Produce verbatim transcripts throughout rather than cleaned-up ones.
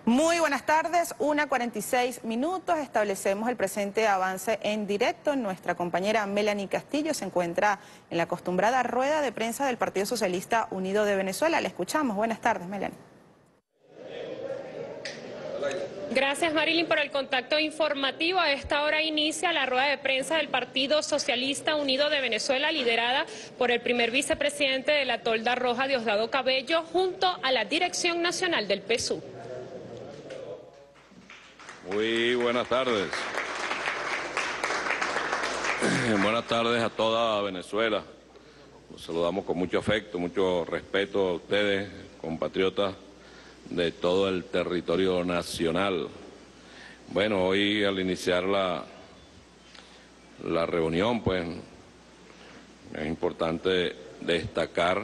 Muy buenas tardes, una cuarenta y seis minutos, establecemos el presente avance en directo. Nuestra compañera Melanie Castillo se encuentra en la acostumbrada rueda de prensa del Partido Socialista Unido de Venezuela. La escuchamos. Buenas tardes, Melanie. Gracias, Marilyn, por el contacto informativo. A esta hora inicia la rueda de prensa del Partido Socialista Unido de Venezuela, liderada por el primer vicepresidente de la Tolda Roja, Diosdado Cabello, junto a la Dirección Nacional del P S U. Muy buenas tardes. Buenas tardes a toda Venezuela. Los saludamos con mucho afecto, mucho respeto a ustedes, compatriotas de todo el territorio nacional. Bueno, hoy al iniciar la, la reunión, pues es importante destacar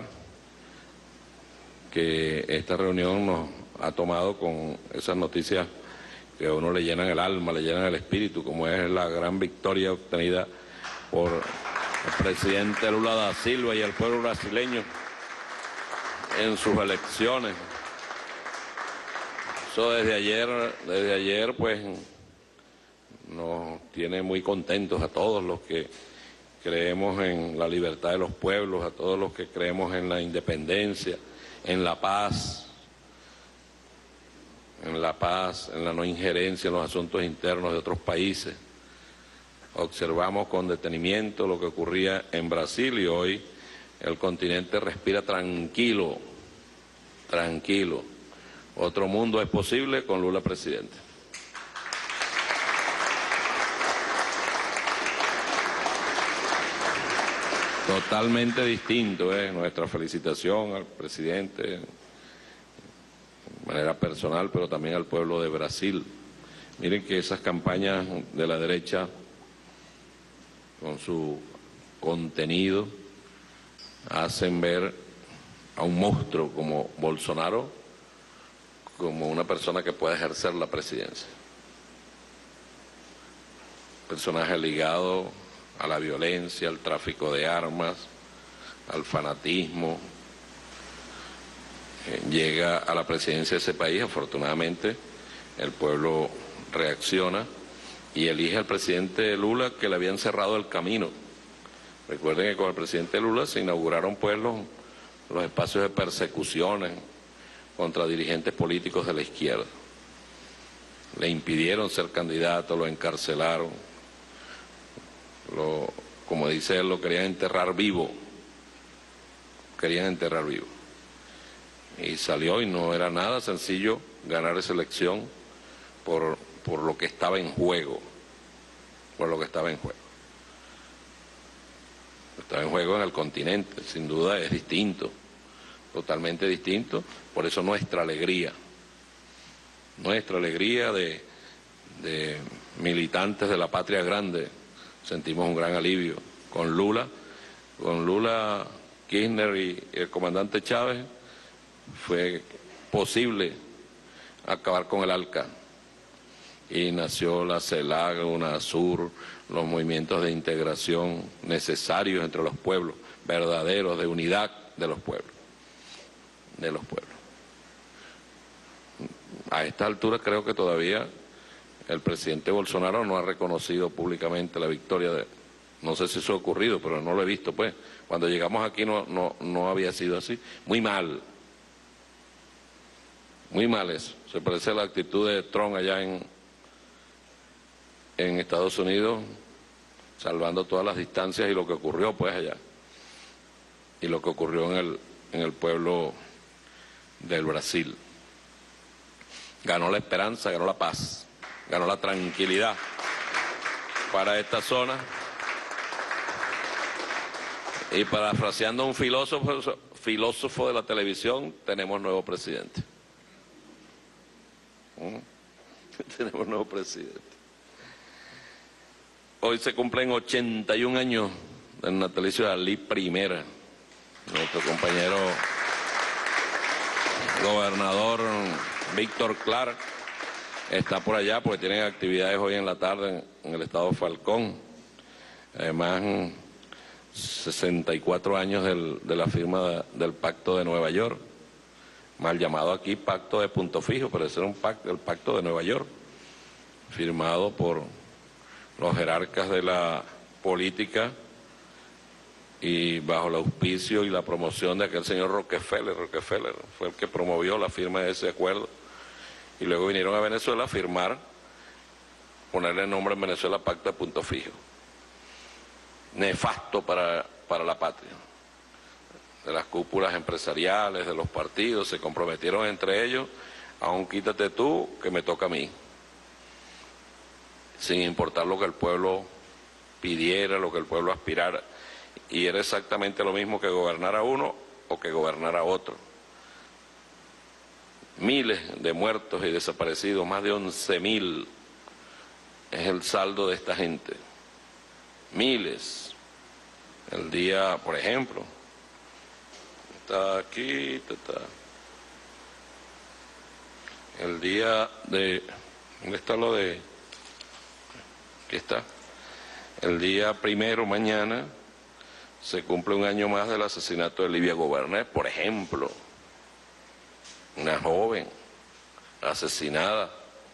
que esta reunión nos ha tomado con esas noticias que a uno le llenan el alma, le llenan el espíritu, como es la gran victoria obtenida por el presidente Lula da Silva y el pueblo brasileño en sus elecciones. Eso desde ayer, desde ayer pues nos tiene muy contentos a todos los que creemos en la libertad de los pueblos, a todos los que creemos en la independencia, en la paz, en la paz, en la no injerencia en los asuntos internos de otros países. Observamos con detenimiento lo que ocurría en Brasil y hoy el continente respira tranquilo, tranquilo. Otro mundo es posible con Lula presidente. Totalmente distinto, ¿eh? Nuestra felicitación al presidente, de manera personal, pero también al pueblo de Brasil. Miren que esas campañas de la derecha, con su contenido, hacen ver a un monstruo como Bolsonaro como una persona que puede ejercer la presidencia. Personaje ligado a la violencia, al tráfico de armas, al fanatismo. Llega a la presidencia de ese país, afortunadamente el pueblo reacciona y elige al presidente Lula, que le habían cerrado el camino. Recuerden que con el presidente Lula se inauguraron pues los, los espacios de persecuciones contra dirigentes políticos de la izquierda. Le impidieron ser candidato, lo encarcelaron, lo, como dice él, lo querían enterrar vivo, querían enterrar vivo. Y salió y no era nada sencillo ganar esa elección por, por lo que estaba en juego, por lo que estaba en juego. Estaba en juego en el continente, sin duda es distinto, totalmente distinto, por eso nuestra alegría, nuestra alegría de, de militantes de la patria grande, sentimos un gran alivio. Con Lula, con Lula, Kirchner y el comandante Chávez, fue posible acabar con el ALCA y nació la CELAC, UNASUR, los movimientos de integración necesarios entre los pueblos, verdaderos, de unidad de los pueblos, de los pueblos. A esta altura creo que todavía el presidente Bolsonaro no ha reconocido públicamente la victoria de... No sé si eso ha ocurrido, pero no lo he visto, pues. Cuando llegamos aquí no, no, no había sido así. Muy mal. Muy mal eso. Se parece a la actitud de Trump allá en, en Estados Unidos, salvando todas las distancias y lo que ocurrió pues allá. Y lo que ocurrió en el, en el pueblo del Brasil. Ganó la esperanza, ganó la paz, ganó la tranquilidad para esta zona. Y parafraseando a un filósofo, filósofo de la televisión, tenemos nuevo presidente. ¿Mm? Tenemos nuevo presidente. Hoy se cumplen ochenta y un años del natalicio de Ali Primera, nuestro compañero gobernador Víctor Clark está por allá porque tienen actividades hoy en la tarde en, en el estado Falcón. Además, sesenta y cuatro años del, de la firma de, del Pacto de Nueva York. mal llamado aquí Pacto de Punto Fijo, pero ese era un pacto, el Pacto de Nueva York, firmado por los jerarcas de la política y bajo el auspicio y la promoción de aquel señor Rockefeller. Rockefeller fue el que promovió la firma de ese acuerdo. Y luego vinieron a Venezuela a firmar, ponerle el nombre en Venezuela Pacto de Punto Fijo. Nefasto para, para la patria. De las cúpulas empresariales, de los partidos, se comprometieron entre ellos, aún quítate tú, que me toca a mí. Sin importar lo que el pueblo pidiera, lo que el pueblo aspirara. Y era exactamente lo mismo que gobernar a uno o que gobernar a otro. Miles de muertos y desaparecidos, más de once mil es el saldo de esta gente. Miles. El día, por ejemplo, está aquí, está, el día de, ¿dónde está lo de? Aquí está. El día primero, mañana, se cumple un año más del asesinato de Livia Gobernet, por ejemplo. Una joven asesinada,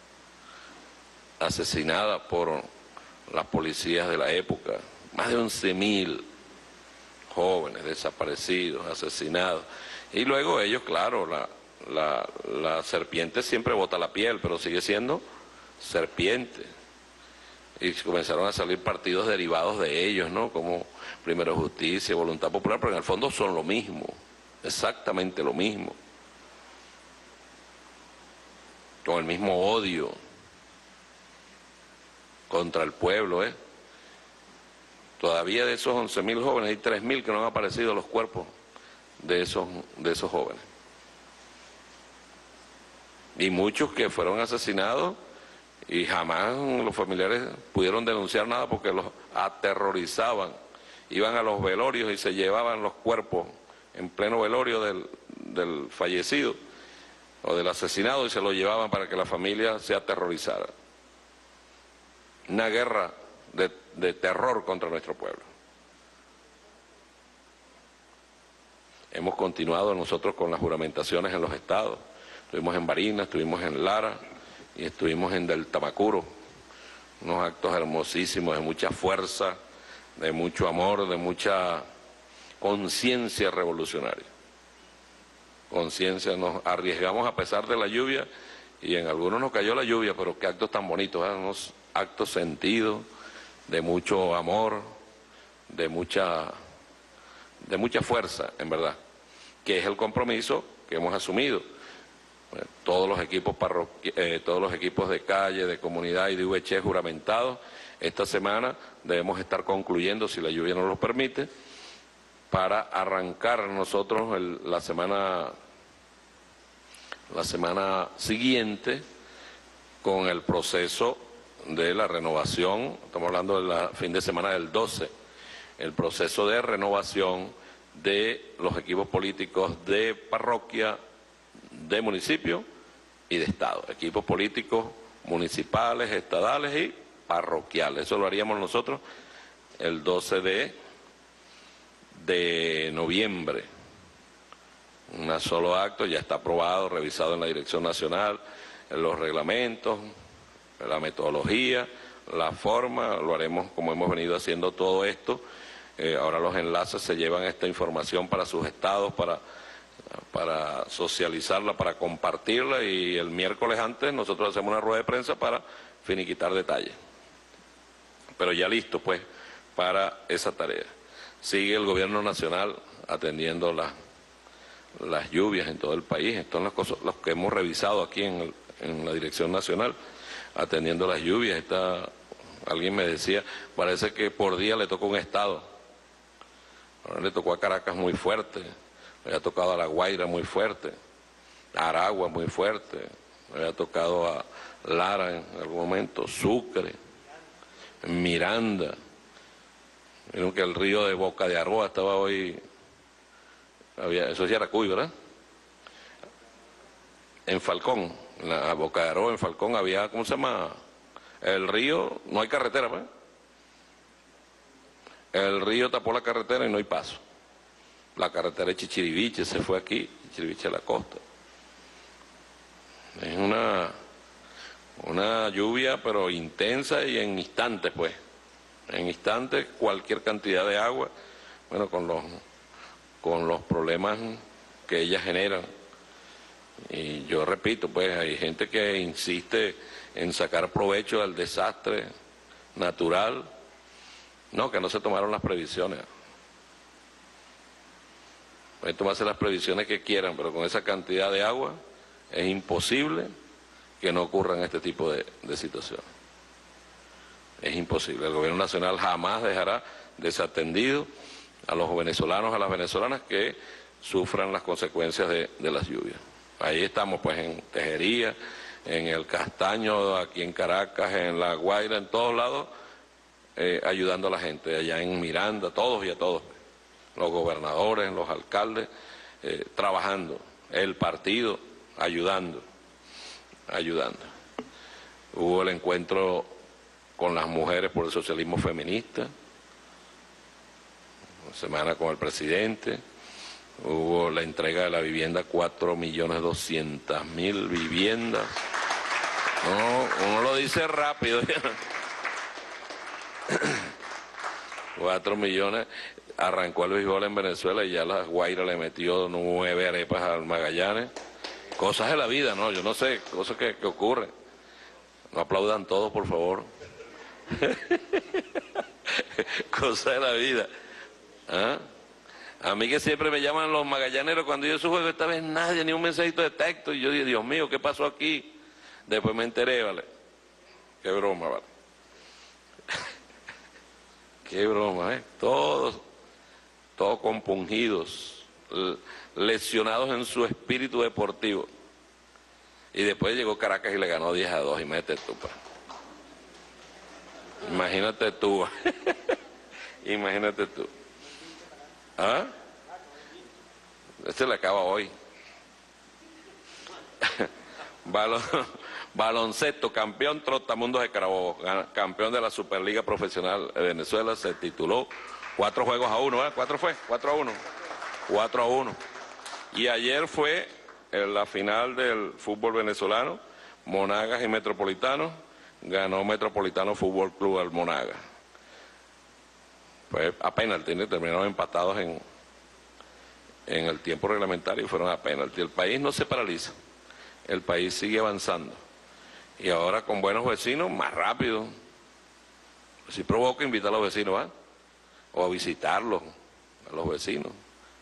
asesinada por las policías de la época. Más de once mil jóvenes desaparecidos, asesinados. Y luego ellos, claro, la, la, la serpiente siempre bota la piel, pero sigue siendo serpiente. Y comenzaron a salir partidos derivados de ellos, ¿no? Como Primero Justicia, Voluntad Popular, pero en el fondo son lo mismo, exactamente lo mismo. Con el mismo odio contra el pueblo, ¿eh? Todavía de esos once mil jóvenes hay tres mil que no han aparecido los cuerpos de esos, de esos jóvenes. Y muchos que fueron asesinados y jamás los familiares pudieron denunciar nada porque los aterrorizaban. Iban a los velorios y se llevaban los cuerpos en pleno velorio del, del fallecido o del asesinado y se lo llevaban para que la familia se aterrorizara. Una guerra de, de terror contra nuestro pueblo. Hemos continuado nosotros con las juramentaciones en los estados. Estuvimos en Barinas, estuvimos en Lara y estuvimos en Del Tamacuro. Unos actos hermosísimos, de mucha fuerza, de mucho amor, de mucha conciencia revolucionaria. Conciencia, nos arriesgamos a pesar de la lluvia y en algunos nos cayó la lluvia, pero qué actos tan bonitos, ¿eh? Unos actos sentidos, de mucho amor, de mucha, de mucha fuerza, en verdad, que es el compromiso que hemos asumido. Bueno, todos los equipos parroqui eh, todos los equipos de calle, de comunidad y de U H E juramentados, esta semana debemos estar concluyendo, si la lluvia nos lo permite, para arrancar nosotros el, la semana la semana siguiente con el proceso de la renovación. Estamos hablando del fin de semana del doce, el proceso de renovación de los equipos políticos de parroquia, de municipio y de estado, equipos políticos municipales, estadales y parroquiales. Eso lo haríamos nosotros el doce de noviembre. Un solo acto, ya está aprobado, revisado en la Dirección Nacional, en los reglamentos, la metodología, la forma, lo haremos como hemos venido haciendo todo esto. Eh, ahora los enlaces se llevan esta información para sus estados, para, para socializarla, para compartirla, y el miércoles antes nosotros hacemos una rueda de prensa para finiquitar detalles. Pero ya listo, pues, para esa tarea. Sigue el gobierno nacional atendiendo la, las lluvias en todo el país. Esto son las cosas, las que hemos revisado aquí en, el, en la Dirección Nacional, atendiendo las lluvias. Está, alguien me decía, parece que por día le tocó un estado. Ahora le tocó a Caracas muy fuerte, le había tocado a La Guaira muy fuerte, a Aragua muy fuerte, le había tocado a Lara en algún momento, Sucre, Miranda. Vieron que el río de Boca de Aroa estaba hoy, había, eso es Yaracuy, ¿verdad? En Falcón, en la Boca de Aroa, en Falcón había, ¿cómo se llama? El río, no hay carretera, ¿pues? El río tapó la carretera y no hay paso. La carretera de Chichiriviche se fue aquí, Chichiriviche a la costa. Es una, una lluvia pero intensa y en instantes, pues. En instantes, cualquier cantidad de agua, bueno, con los, con los problemas que ellas generan. Y yo repito, pues hay gente que insiste en sacar provecho del desastre natural. No, que no se tomaron las previsiones. Pueden tomarse las previsiones que quieran, pero con esa cantidad de agua es imposible que no ocurran este tipo de, de situaciones. Es imposible. El gobierno nacional jamás dejará desatendido a los venezolanos, a las venezolanas que sufran las consecuencias de, de las lluvias. Ahí estamos, pues, en Tejería, en el Castaño, aquí en Caracas, en La Guaira, en todos lados, eh, ayudando a la gente, allá en Miranda, todos y a todos, los gobernadores, los alcaldes, eh, trabajando, el partido, ayudando, ayudando. Hubo el encuentro con las mujeres por el socialismo feminista, una semana con el presidente, hubo la entrega de la vivienda, cuatro millones doscientas mil viviendas. No, uno lo dice rápido. Cuatro millones, arrancó el béisbol en Venezuela y ya la Guaira le metió nueve arepas al Magallanes. Cosas de la vida, ¿no? Yo no sé, cosas que, que ocurren. No aplaudan todos, por favor. Cosas de la vida. ¿Ah? A mí que siempre me llaman los magallaneros cuando yo subo, esta vez nadie, ni un mensajito de texto, y yo digo, Dios mío, ¿qué pasó aquí? Después me enteré, ¿vale? Qué broma, ¿vale? Qué broma, ¿eh? Todos, todos compungidos, lesionados en su espíritu deportivo. Y después llegó Caracas y le ganó diez a dos, y mete tú, pa. Imagínate tú. Imagínate tú. ¿Ah? Este le acaba hoy. Balon, baloncesto, campeón Trotamundos de Carabobo, campeón de la Superliga Profesional de Venezuela, se tituló cuatro juegos a uno, ¿eh? ¿Cuatro fue? Cuatro a uno. Cuatro a uno. Y ayer fue en la final del fútbol venezolano, Monagas y Metropolitano, ganó Metropolitano Fútbol Club al Monagas. Pues a penalti, ¿no? Terminaron empatados en, en el tiempo reglamentario y fueron a penalti. El país no se paraliza, el país sigue avanzando. Y ahora con buenos vecinos, más rápido. Si provoca, invitar a los vecinos, ¿ah? O a visitarlos, a los vecinos.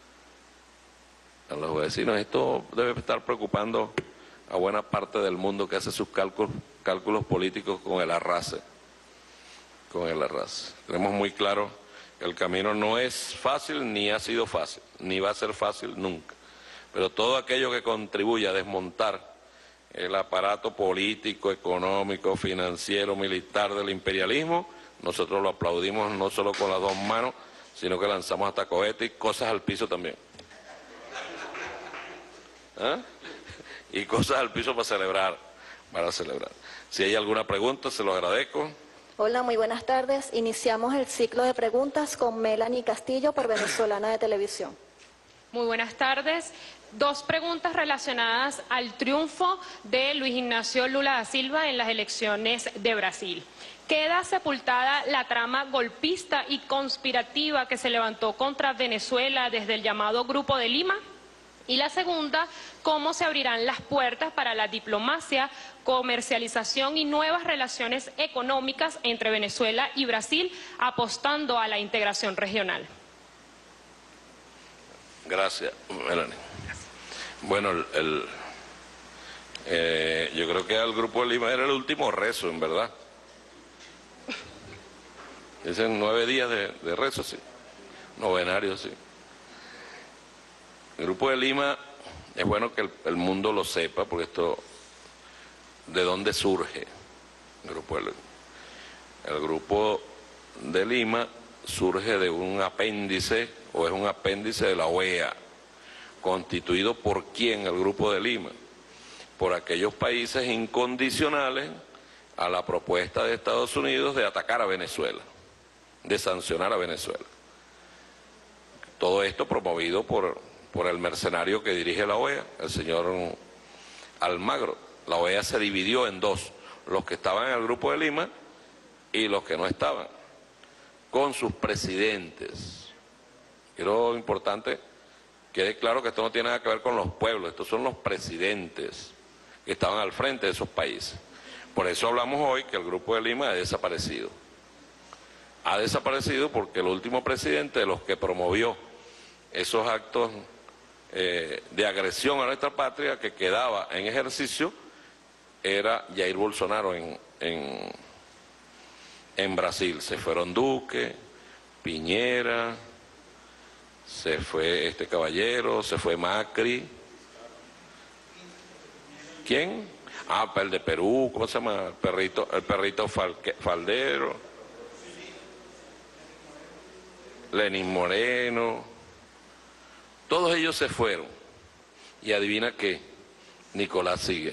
A los vecinos. Esto debe estar preocupando a buena parte del mundo que hace sus cálculos, cálculos políticos con el arrase. Con el arrase. Tenemos muy claro que el camino no es fácil, ni ha sido fácil, ni va a ser fácil nunca. Pero todo aquello que contribuya a desmontar el aparato político, económico, financiero, militar del imperialismo, nosotros lo aplaudimos no solo con las dos manos, sino que lanzamos hasta cohetes y cosas al piso también. ¿Ah? Y cosas al piso para celebrar, para celebrar. Si hay alguna pregunta, se lo agradezco. Hola, muy buenas tardes. Iniciamos el ciclo de preguntas con Melanie Castillo por Venezolana de Televisión. Muy buenas tardes. Dos preguntas relacionadas al triunfo de Luis Ignacio Lula da Silva en las elecciones de Brasil. Queda sepultada la trama golpista y conspirativa que se levantó contra Venezuela desde el llamado Grupo de Lima. Y la segunda, cómo se abrirán las puertas para la diplomacia, comercialización y nuevas relaciones económicas entre Venezuela y Brasil, apostando a la integración regional. Gracias, Melanie. Bueno, el, el, eh, yo creo que el Grupo de Lima era el último rezo, en verdad. Dicen nueve días de, de rezo, sí. Novenario, sí. El Grupo de Lima, es bueno que el, el mundo lo sepa, porque esto, ¿de dónde surge el Grupo de Lima? El Grupo de Lima surge de un apéndice, o es un apéndice de la O E A, constituido por quién, el Grupo de Lima, por aquellos países incondicionales a la propuesta de Estados Unidos de atacar a Venezuela, de sancionar a Venezuela. Todo esto promovido por... por el mercenario que dirige la O E A, el señor Almagro, La O E A se dividió en dos, los que estaban en el Grupo de Lima y los que no estaban, con sus presidentes. Quiero importante quede claro que esto no tiene nada que ver con los pueblos, estos son los presidentes que estaban al frente de esos países. Por eso hablamos hoy que el Grupo de Lima ha desaparecido. Ha desaparecido porque el último presidente de los que promovió esos actos eh, de agresión a nuestra patria que quedaba en ejercicio era Jair Bolsonaro en, en, en Brasil. Se fueron Duque, Piñera, se fue este caballero, se fue Macri. ¿Quién? Ah, el de Perú, ¿cómo se llama? El perrito, el perrito Falque, Faldero. Lenín Moreno. Todos ellos se fueron. Y adivina qué, Nicolás sigue.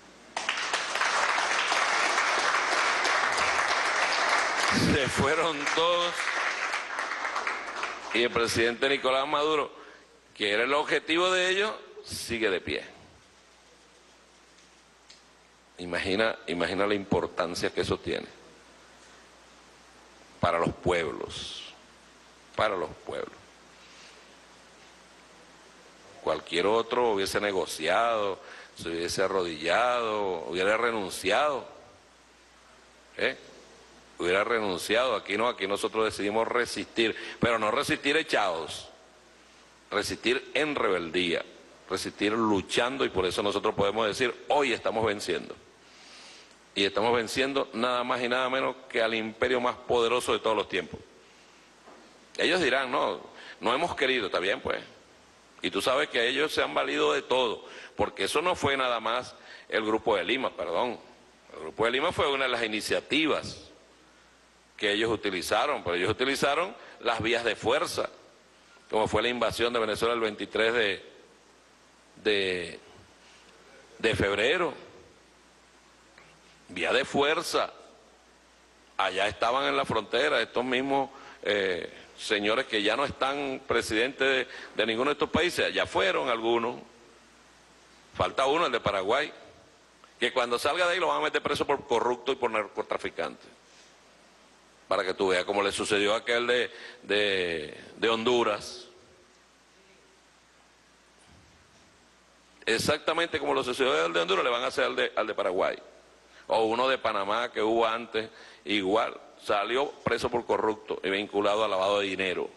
Se fueron todos. Y el presidente Nicolás Maduro, que era el objetivo de ellos, sigue de pie. Imagina, imagina la importancia que eso tiene para los pueblos, para los pueblos. Cualquier otro hubiese negociado, se hubiese arrodillado, hubiera renunciado, ¿eh? hubiera renunciado. Aquí no, aquí nosotros decidimos resistir, pero no resistir echados, resistir en rebeldía, resistir luchando, y por eso nosotros podemos decir, hoy estamos venciendo. Y estamos venciendo nada más y nada menos que al imperio más poderoso de todos los tiempos. Ellos dirán, no, no hemos querido, está bien pues. Y tú sabes que ellos se han valido de todo, porque eso no fue nada más el Grupo de Lima, perdón. El Grupo de Lima fue una de las iniciativas que ellos utilizaron, pero ellos utilizaron las vías de fuerza, como fue la invasión de Venezuela el veintitrés de, de, de febrero. Vía de fuerza. Allá estaban en la frontera estos mismos eh, señores que ya no están presidentes de, de ninguno de estos países, allá fueron algunos. Falta uno, el de Paraguay, que cuando salga de ahí lo van a meter preso por corrupto y por narcotraficante. Para que tú veas cómo le sucedió a aquel de, de, de Honduras. Exactamente como lo sucedió al de Honduras, le van a hacer al de, al de Paraguay. O uno de Panamá que hubo antes, igual, salió preso por corrupto y vinculado al lavado de dinero.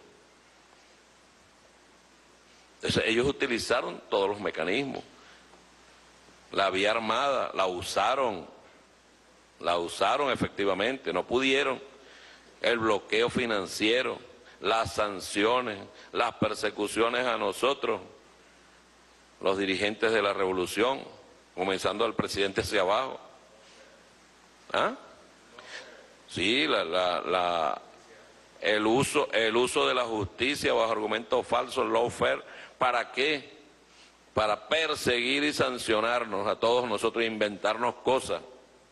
Entonces ellos utilizaron todos los mecanismos. La vía armada, la usaron, la usaron efectivamente, no pudieron. El bloqueo financiero, las sanciones, las persecuciones a nosotros, los dirigentes de la revolución, comenzando al presidente hacia abajo. ¿Ah? Sí, la, la, la, el, uso, el uso de la justicia bajo argumentos falsos, lawfare, ¿para qué? Para perseguir y sancionarnos a todos nosotros, inventarnos cosas.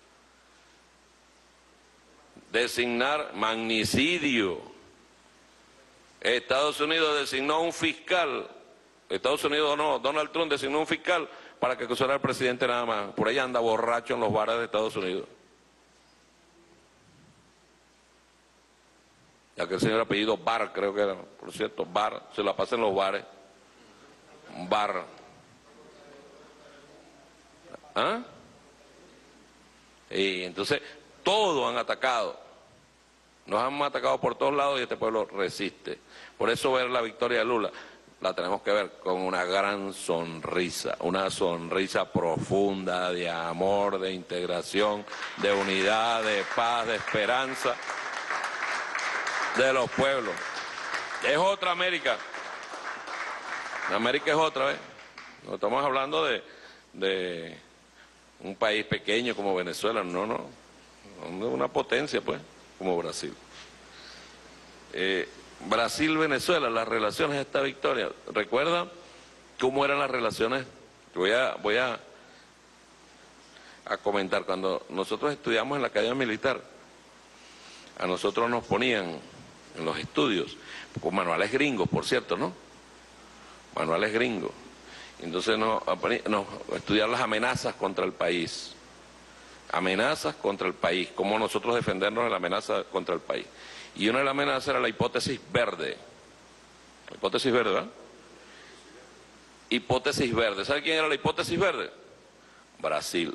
Designar magnicidio. Estados Unidos designó un fiscal, Estados Unidos no, Donald Trump designó un fiscal para que acusara al presidente nada más. Por ahí anda borracho en los bares de Estados Unidos. Ya que el señor apellido Barr, creo que era, por cierto, Barr, se la pasa en los bares. Barr. ¿Ah? Y entonces, todos han atacado. Nos han atacado por todos lados y este pueblo resiste. Por eso ver la victoria de Lula, la tenemos que ver con una gran sonrisa, una sonrisa profunda de amor, de integración, de unidad, de paz, de esperanza de los pueblos. Es otra América. América es otra vez. No estamos hablando de, de un país pequeño como Venezuela, no, no. Una potencia, pues, como Brasil. Eh, Brasil-Venezuela, las relaciones de esta victoria. ¿Recuerda cómo eran las relaciones? Voy a, voy a, a comentar. Cuando nosotros estudiamos en la Academia Militar, a nosotros nos ponían en los estudios, con manuales gringos, por cierto, ¿no? Manuales gringos. Entonces nos, nos estudiar las amenazas contra el país. Amenazas contra el país, cómo nosotros defendernos de la amenaza contra el país. Y una de las amenazas era la hipótesis verde. La hipótesis verde, ¿verdad? Hipótesis verde. ¿Sabe quién era la hipótesis verde? Brasil.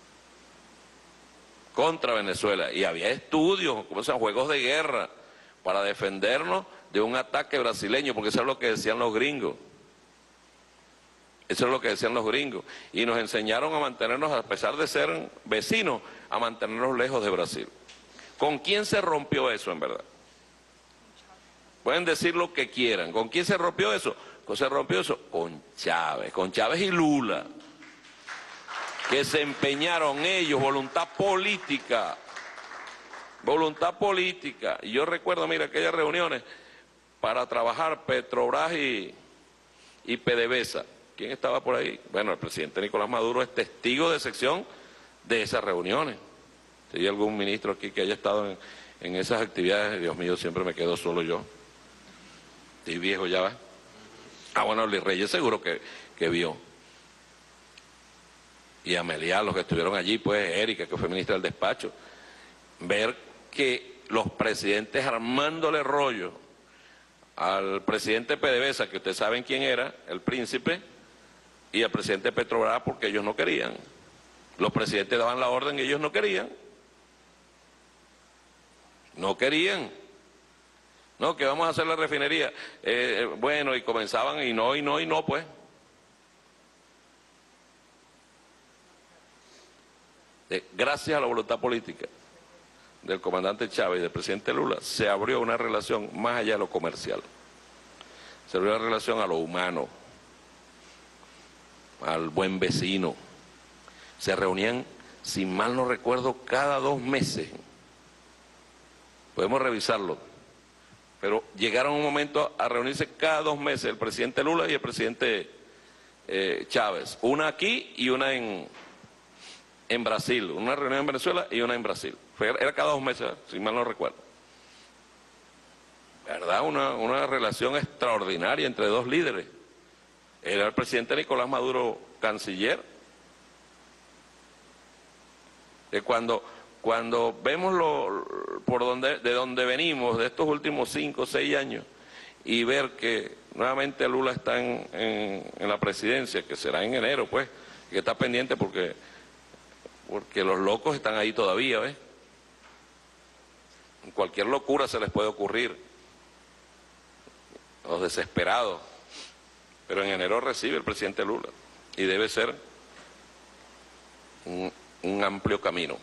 Contra Venezuela. Y había estudios, como sean juegos de guerra, para defendernos de un ataque brasileño, porque eso es lo que decían los gringos. Eso es lo que decían los gringos. Y nos enseñaron a mantenernos, a pesar de ser vecinos, a mantenernos lejos de Brasil. ¿Con quién se rompió eso, en verdad? Pueden decir lo que quieran. ¿Con quién se rompió eso? ¿Con se rompió eso? Con Chávez. Con Chávez y Lula. Que se empeñaron ellos, voluntad política. Voluntad política. Y yo recuerdo, mira, aquellas reuniones para trabajar Petrobras y, y PDVSA. ¿Quién estaba por ahí? Bueno, el presidente Nicolás Maduro es testigo de sección de esas reuniones. Si hay algún ministro aquí que haya estado en, en esas actividades, Dios mío, siempre me quedo solo yo. Estoy viejo ya, ¿va? Ah, bueno, Luis Reyes seguro que, que vio. Y Amelia, los que estuvieron allí, pues Erika, que fue ministra del despacho. Ver que los presidentes armándole rollo al presidente PDVSA, que ustedes saben quién era, el príncipe, y al presidente Petrobras, porque ellos no querían. Los presidentes daban la orden y ellos no querían. No querían. No, que vamos a hacer la refinería. Eh, bueno, y comenzaban y no, y no, y no, pues. Eh, gracias a la voluntad política del comandante Chávez y del presidente Lula, se abrió una relación más allá de lo comercial. Se abrió una relación a lo humano, al buen vecino. Se reunían, si mal no recuerdo, cada dos meses. Podemos revisarlo. Pero llegaron un momento a reunirse cada dos meses el presidente Lula y el presidente eh, Chávez. Una aquí y una en, en Brasil. Una reunión en Venezuela y una en Brasil. Era cada dos meses, si mal no recuerdo. ¿Verdad? Una, una relación extraordinaria entre dos líderes. Era el presidente Nicolás Maduro canciller. Que cuando, cuando vemos lo, por donde, de donde venimos, de estos últimos cinco o seis años, y ver que nuevamente Lula está en, en, en la presidencia, que será en enero, pues, que está pendiente porque, porque los locos están ahí todavía, ¿ves? Cualquier locura se les puede ocurrir, los desesperados. Pero en enero recibe el presidente Lula y debe ser un, un amplio camino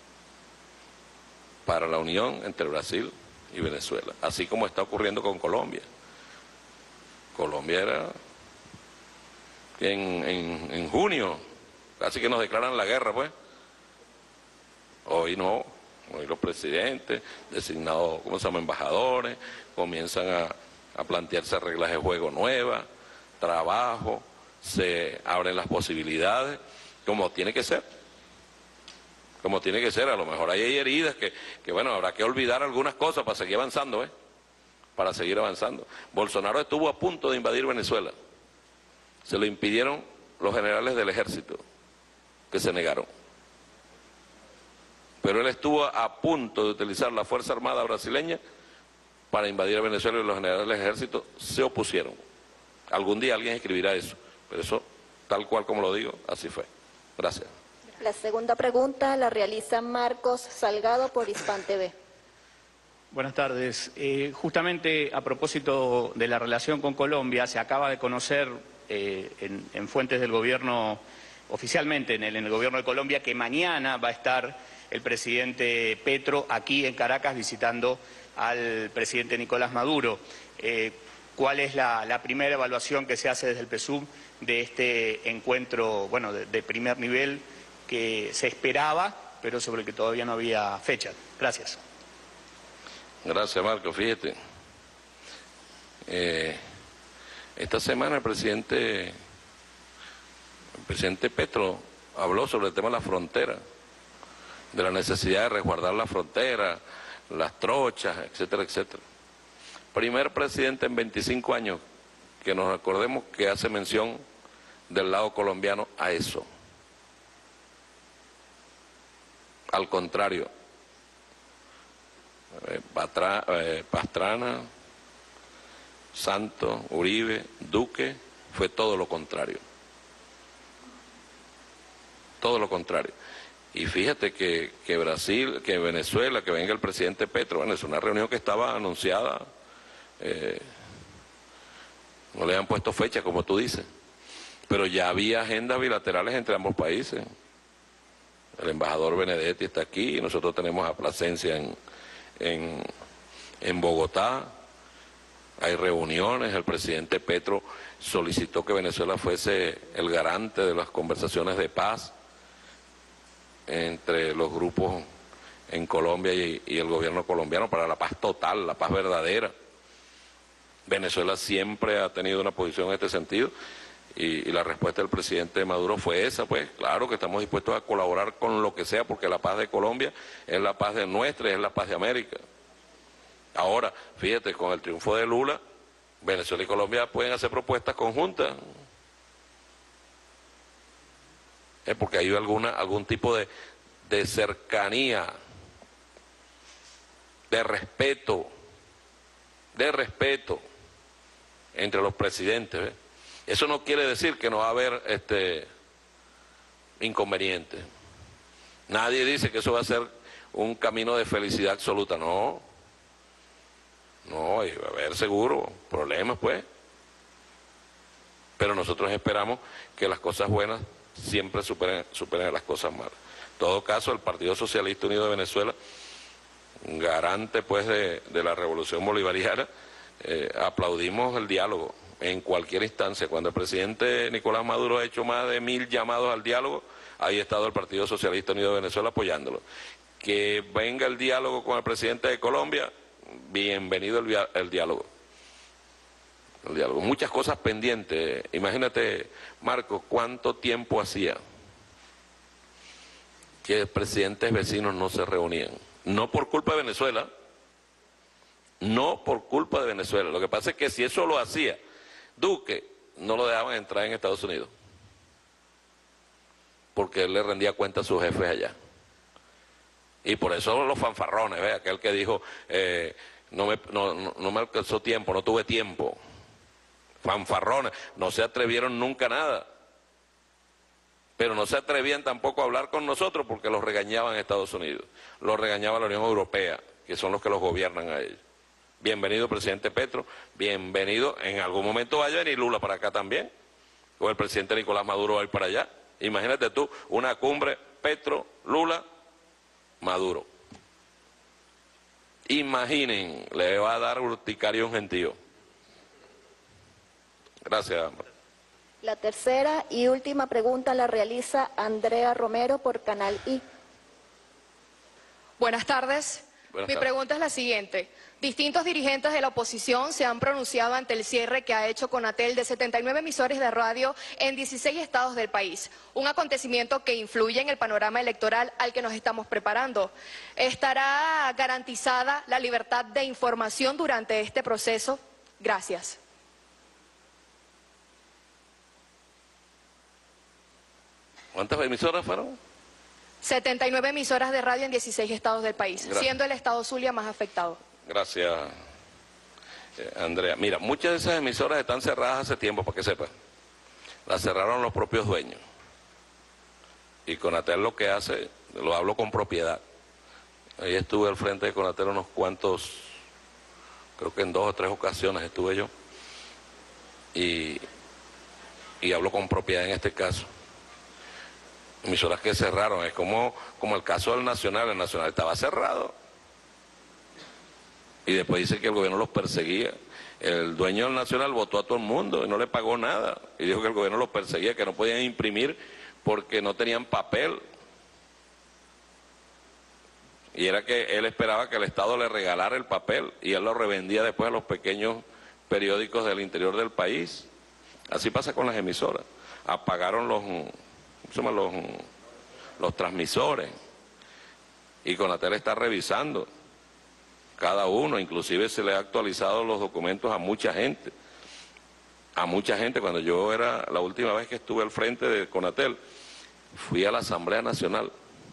para la unión entre Brasil y Venezuela, así como está ocurriendo con Colombia. Colombia era en, en, en junio, casi que nos declaran la guerra, pues. Hoy no, hoy los presidentes, designados, ¿cómo se llama?, embajadores, comienzan a, a plantearse reglas de juego nuevas, trabajo, se abren las posibilidades, como tiene que ser, como tiene que ser. A lo mejor ahí hay heridas que, que bueno, habrá que olvidar algunas cosas para seguir avanzando, ¿eh? Para seguir avanzando. Bolsonaro estuvo a punto de invadir Venezuela, se lo impidieron los generales del ejército, que se negaron. Pero él estuvo a punto de utilizar la Fuerza Armada brasileña para invadir Venezuela y los generales del ejército se opusieron. Algún día alguien escribirá eso, pero eso, tal cual como lo digo, así fue. Gracias. La segunda pregunta la realiza Marcos Salgado por Hispan T V. Buenas tardes. Eh, justamente a propósito de la relación con Colombia, se acaba de conocer eh, en, en fuentes del gobierno, oficialmente en el, en el gobierno de Colombia, que mañana va a estar el presidente Petro aquí en Caracas visitando al presidente Nicolás Maduro. Eh, ¿Cuál es la, la primera evaluación que se hace desde el P S U V de este encuentro, bueno, de, de primer nivel que se esperaba, pero sobre el que todavía no había fecha? Gracias. Gracias, Marco. Fíjate, eh, esta semana el presidente, el presidente Petro habló sobre el tema de la frontera, de la necesidad de resguardar la frontera, las trochas, etcétera, etcétera. Primer presidente en veinticinco años que nos acordemos que hace mención del lado colombiano a eso. Al contrario, eh, Patra, eh, Pastrana, Santos, Uribe, Duque, fue todo lo contrario. Todo lo contrario. Y fíjate que, que Brasil, que Venezuela, que venga el presidente Petro, bueno, es una reunión que estaba anunciada, eh, no le han puesto fecha, como tú dices, pero ya había agendas bilaterales entre ambos países. El embajador Benedetti está aquí, nosotros tenemos a Plasencia en, en, en Bogotá, hay reuniones, el presidente Petro solicitó que Venezuela fuese el garante de las conversaciones de paz entre los grupos en Colombia y, y el gobierno colombiano para la paz total, la paz verdadera. Venezuela siempre ha tenido una posición en este sentido y, y la respuesta del presidente Maduro fue esa, pues claro que estamos dispuestos a colaborar con lo que sea porque la paz de Colombia es la paz de nuestra y es la paz de América. Ahora, fíjate, con el triunfo de Lula, Venezuela y Colombia pueden hacer propuestas conjuntas. Es porque hay alguna, algún tipo de, de cercanía, de respeto, de respeto entre los presidentes. ¿Ves? Eso no quiere decir que no va a haber este inconvenientes. Nadie dice que eso va a ser un camino de felicidad absoluta, no. No, y va a haber seguro problemas, pues. Pero nosotros esperamos que las cosas buenas siempre superen, superen las cosas malas. En todo caso, el Partido Socialista Unido de Venezuela, garante pues de, de la revolución bolivariana, eh, aplaudimos el diálogo en cualquier instancia. Cuando el presidente Nicolás Maduro ha hecho más de mil llamados al diálogo, ahí ha estado el Partido Socialista Unido de Venezuela apoyándolo. Que venga el diálogo con el presidente de Colombia, bienvenido el, el diálogo. El diálogo. Muchas cosas pendientes. Imagínate, Marco, cuánto tiempo hacía que presidentes vecinos no se reunían. No por culpa de Venezuela, no por culpa de Venezuela. Lo que pasa es que si eso lo hacía Duque, no lo dejaban entrar en Estados Unidos, porque él le rendía cuenta a sus jefes allá. Y por eso los fanfarrones, ¿ve? Aquel que dijo, eh, no, me, no, no, no me alcanzó tiempo, no tuve tiempo. Fanfarrones, no se atrevieron nunca a nada. Pero no se atrevían tampoco a hablar con nosotros porque los regañaban en Estados Unidos, los regañaba la Unión Europea, que son los que los gobiernan a ellos. Bienvenido, presidente Petro, bienvenido, en algún momento vaya a venir Lula para acá también, o el presidente Nicolás Maduro va a ir para allá. Imagínate tú, una cumbre Petro, Lula, Maduro. Imaginen, le va a dar urticaria un gentío. Gracias. La tercera y última pregunta la realiza Andrea Romero por Canal I. Buenas tardes. Buenas Mi tardes. pregunta es la siguiente. Distintos dirigentes de la oposición se han pronunciado ante el cierre que ha hecho Conatel de setenta y nueve emisores de radio en dieciséis estados del país. Un acontecimiento que influye en el panorama electoral al que nos estamos preparando. ¿Estará garantizada la libertad de información durante este proceso? Gracias. ¿Cuántas emisoras fueron? setenta y nueve emisoras de radio en dieciséis estados del país, Gracias. siendo el estado Zulia más afectado. Gracias, eh, Andrea. Mira, muchas de esas emisoras están cerradas hace tiempo, para que sepas. Las cerraron los propios dueños. Y Conatel lo que hace, lo hablo con propiedad. Ahí estuve al frente de Conatel unos cuantos, creo que en dos o tres ocasiones estuve yo. Y, y hablo con propiedad en este caso. Emisoras que cerraron, es como, como el caso del Nacional, el Nacional estaba cerrado. Y después dice que el gobierno los perseguía. El dueño del Nacional votó a todo el mundo y no le pagó nada. Y dijo que el gobierno los perseguía, que no podían imprimir porque no tenían papel. Y era que él esperaba que el Estado le regalara el papel y él lo revendía después a los pequeños periódicos del interior del país. Así pasa con las emisoras. Apagaron los... Los, los transmisores y Conatel está revisando cada uno, inclusive se le ha actualizado los documentos a mucha gente. a mucha gente. Cuando yo era, la última vez que estuve al frente de Conatel, fui a la Asamblea Nacional,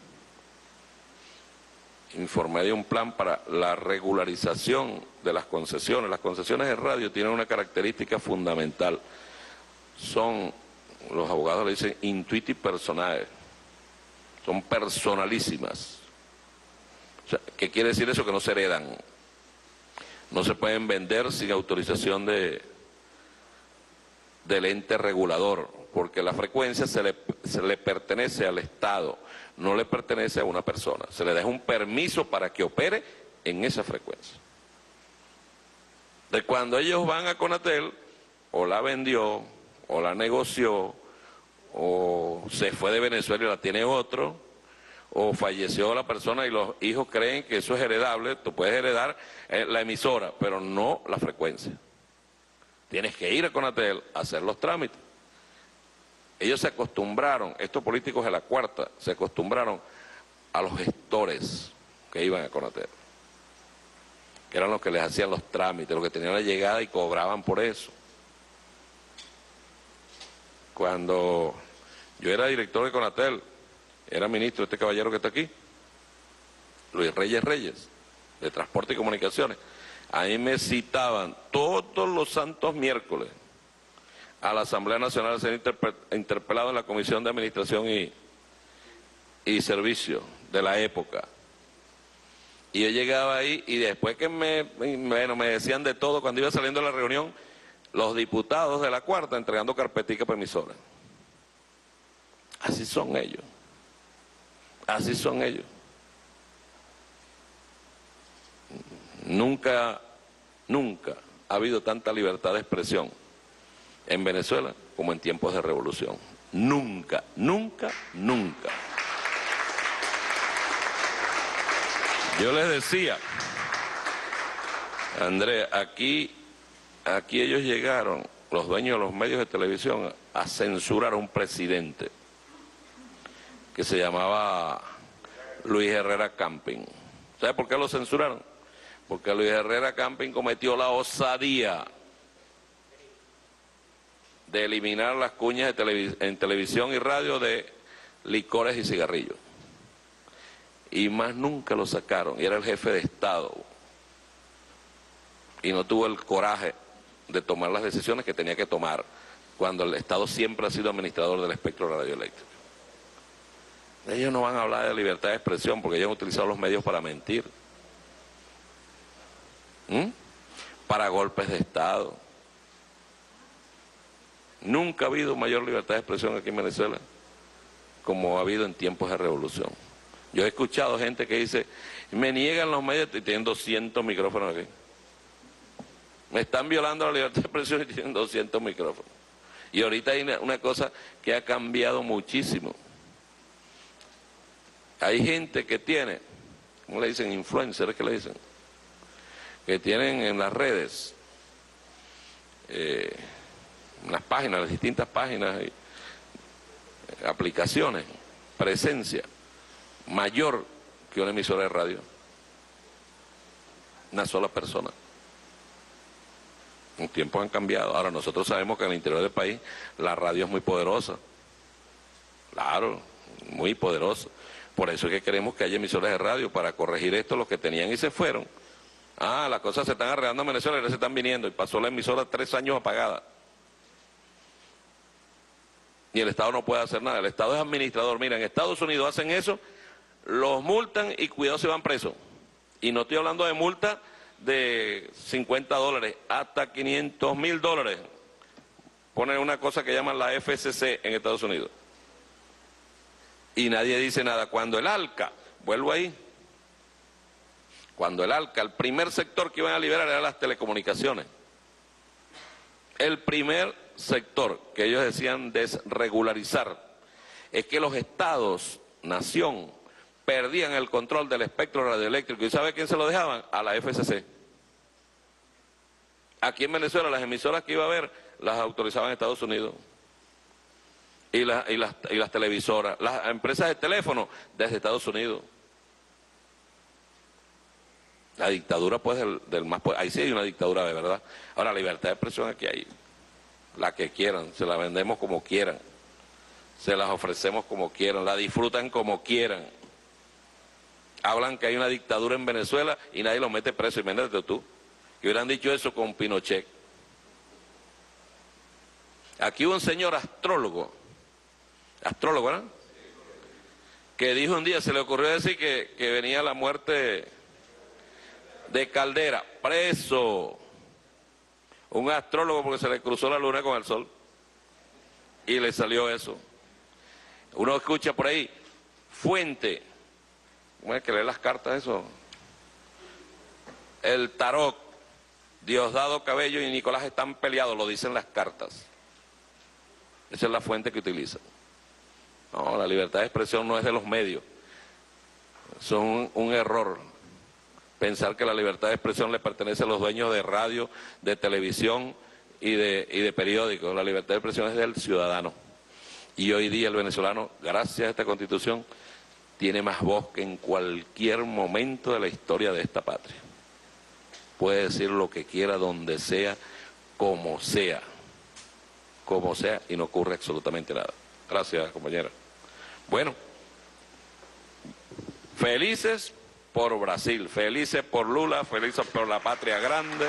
informé de un plan para la regularización de las concesiones. Las concesiones de radio tienen una característica fundamental, son, los abogados le dicen intuiti personae, son personalísimas. O sea, ¿qué quiere decir eso? Que no se heredan, no se pueden vender sin autorización de, del ente regulador, porque la frecuencia se le, se le pertenece al Estado, no le pertenece a una persona. Se le da un permiso para que opere en esa frecuencia. De cuando ellos van a Conatel, o la vendió, o la negoció, o se fue de Venezuela y la tiene otro, o falleció la persona y los hijos creen que eso es heredable. Tú puedes heredar la emisora, pero no la frecuencia. Tienes que ir a Conatel a hacer los trámites. Ellos se acostumbraron, estos políticos de la cuarta, se acostumbraron a los gestores que iban a Conatel, que eran los que les hacían los trámites, los que tenían la llegada y cobraban por eso. Cuando yo era director de Conatel, era ministro este caballero que está aquí, Luis Reyes Reyes, de Transporte y Comunicaciones. A mí me citaban todos los santos miércoles a la Asamblea Nacional a ser interpelado en la Comisión de Administración y, y Servicio de la época. Y yo llegaba ahí y después que me, bueno, me decían de todo, cuando iba saliendo de la reunión, los diputados de la cuarta entregando carpetica para emisora. Así son ellos. Así son ellos. Nunca, nunca ha habido tanta libertad de expresión en Venezuela como en tiempos de revolución. Nunca, nunca, nunca. Yo les decía, Andrés, aquí, aquí ellos llegaron, los dueños de los medios de televisión, a censurar a un presidente que se llamaba Luis Herrera Camping. ¿Sabe por qué lo censuraron? Porque Luis Herrera Camping cometió la osadía de eliminar las cuñas de televis en televisión y radio de licores y cigarrillos. Y más nunca lo sacaron, y era el jefe de Estado. Y no tuvo el coraje de tomar las decisiones que tenía que tomar, cuando el Estado siempre ha sido administrador del espectro radioeléctrico. Ellos no van a hablar de libertad de expresión, porque ellos han utilizado los medios para mentir. ¿Mm? Para golpes de Estado. Nunca ha habido mayor libertad de expresión aquí en Venezuela como ha habido en tiempos de revolución. Yo he escuchado gente que dice, me niegan los medios y tienen doscientos micrófonos aquí. Me están violando la libertad de expresión y tienen doscientos micrófonos. Y ahorita hay una cosa que ha cambiado muchísimo. Hay gente que tiene, ¿cómo le dicen? Influencers, ¿qué le dicen? Que tienen en las redes, eh, en las páginas, las distintas páginas, y aplicaciones, presencia mayor que una emisora de radio. Una sola persona. Los tiempos han cambiado. Ahora nosotros sabemos que en el interior del país la radio es muy poderosa. Claro, muy poderosa. Por eso es que queremos que haya emisoras de radio para corregir esto, los que tenían y se fueron. Ah, las cosas se están arreglando en Venezuela y ahora se están viniendo. Y pasó la emisora tres años apagada. Y el Estado no puede hacer nada. El Estado es administrador. Mira, en Estados Unidos hacen eso, los multan y cuidado se van presos. Y no estoy hablando de multa de cincuenta dólares, hasta quinientos mil dólares. Ponen una cosa que llaman la F C C en Estados Unidos. Y nadie dice nada. Cuando el ALCA, vuelvo ahí, cuando el ALCA, el primer sector que iban a liberar era las telecomunicaciones. El primer sector que ellos decían desregularizar es que los estados, nación, perdían el control del espectro radioeléctrico. ¿Y sabe a quién se lo dejaban? A la F C C. Aquí en Venezuela las emisoras que iba a haber las autorizaban en Estados Unidos. Y, la, y, las, y las televisoras, las empresas de teléfono desde Estados Unidos. La dictadura pues del, del más poder. Ahí sí hay una dictadura de verdad. Ahora, libertad de expresión aquí hay. la que quieran, se la vendemos como quieran, se las ofrecemos como quieran, la disfrutan como quieran. Hablan que hay una dictadura en Venezuela y nadie los mete preso, imagínate tú, que hubieran dicho eso con Pinochet. Aquí hubo un señor astrólogo, astrólogo, ¿no?, que dijo un día, se le ocurrió decir que, que venía la muerte de Caldera, preso, un astrólogo porque se le cruzó la luna con el sol y le salió eso. Uno escucha por ahí, fuente, ¿cómo es que lee las cartas eso? El tarot, Diosdado Cabello y Nicolás están peleados, lo dicen las cartas. Esa es la fuente que utilizan. No, la libertad de expresión no es de los medios. Son un, un error pensar que la libertad de expresión le pertenece a los dueños de radio, de televisión y de, y de periódicos. La libertad de expresión es del ciudadano. Y hoy día el venezolano, gracias a esta Constitución, tiene más voz que en cualquier momento de la historia de esta patria. Puede decir lo que quiera, donde sea, como sea. Como sea, y no ocurre absolutamente nada. Gracias, compañera. Bueno, felices por Brasil, felices por Lula, felices por la patria grande,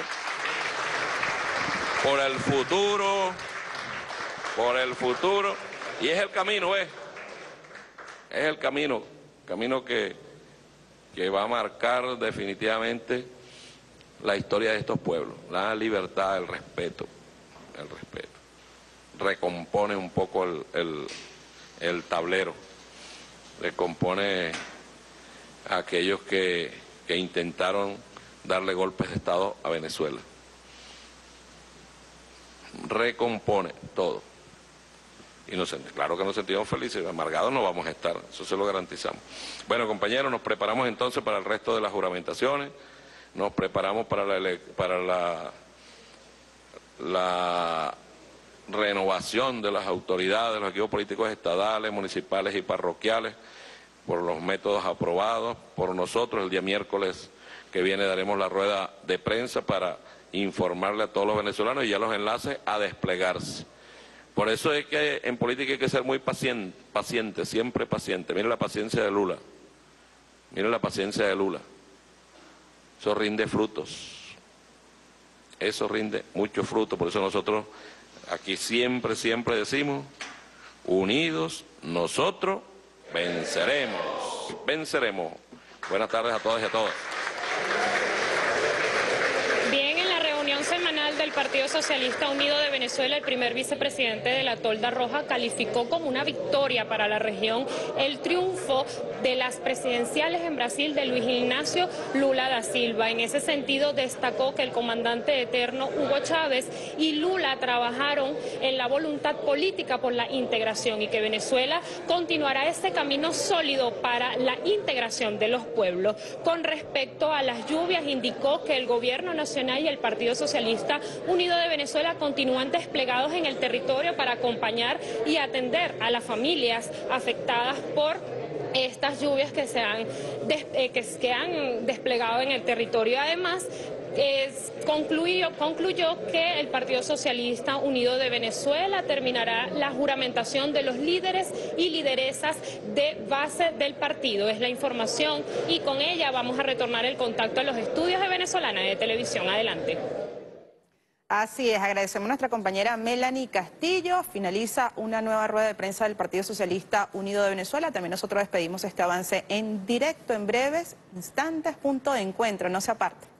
por el futuro, por el futuro. Y es el camino, ¿eh? Es el camino, camino que, que va a marcar definitivamente la historia de estos pueblos. La libertad, el respeto, el respeto. Recompone un poco el, el, el tablero, recompone a aquellos que, que intentaron darle golpes de Estado a Venezuela. Recompone todo. Y nos, claro que nos sentimos felices, amargados no vamos a estar, eso se lo garantizamos. Bueno, compañeros, nos preparamos entonces para el resto de las juramentaciones, nos preparamos para la, para la, la renovación de las autoridades, de los equipos políticos estadales, municipales y parroquiales, por los métodos aprobados por nosotros. El día miércoles que viene daremos la rueda de prensa para informarle a todos los venezolanos y ya los enlaces a desplegarse. Por eso es que en política hay que ser muy paciente, paciente, siempre paciente. Miren la paciencia de Lula, miren la paciencia de Lula. Eso rinde frutos, eso rinde mucho fruto, por eso nosotros aquí siempre, siempre decimos, unidos nosotros venceremos, venceremos. Buenas tardes a todas y a todos. Bien, en la reunión semanal del Partido Socialista Unido de Venezuela, el primer vicepresidente de la Tolda Roja calificó como una victoria para la región el triunfo de las presidenciales en Brasil de Luis Ignacio Lula da Silva. En ese sentido destacó que el comandante eterno Hugo Chávez y Lula trabajaron en la voluntad política por la integración y que Venezuela continuará ese camino sólido para la integración de los pueblos. Con respecto a las lluvias, indicó que el gobierno nacional y el Partido Socialista Unido de Venezuela continúan desplegados en el territorio para acompañar y atender a las familias afectadas por estas lluvias que se han, des, eh, que, que han desplegado en el territorio. Además, es, concluyó, concluyó que el Partido Socialista Unido de Venezuela terminará la juramentación de los líderes y lideresas de base del partido. Es la información y con ella vamos a retornar el contacto a los estudios de Venezolana de Televisión. Adelante. Así es, agradecemos a nuestra compañera Melanie Castillo. Finaliza una nueva rueda de prensa del Partido Socialista Unido de Venezuela. También nosotros despedimos este avance en directo en breves instantes. Punto de encuentro, no se aparte.